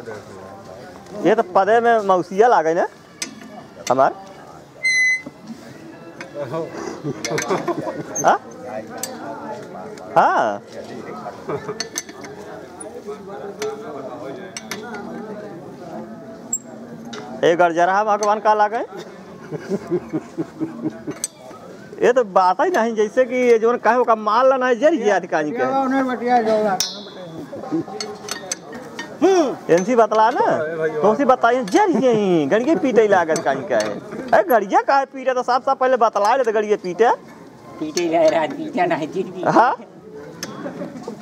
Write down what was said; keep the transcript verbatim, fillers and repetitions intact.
ये तो पदे में मौसिया लागे ना हमार हाँ हाँ एक गरजरा भगवान का लागे ये तो बात ही नहीं जैसे कि ये जो कहे का माल लेना है जर गया अधिकारी के इनसी बतला ना तो उसी बताइए जर यही गड़िया पीटे लागत का है अरे गड़िया का है पीटे तो साफ साफ पहले बतला ले तो गड़िया पीटे पीटे जा रहा पीटे नहीं हाँ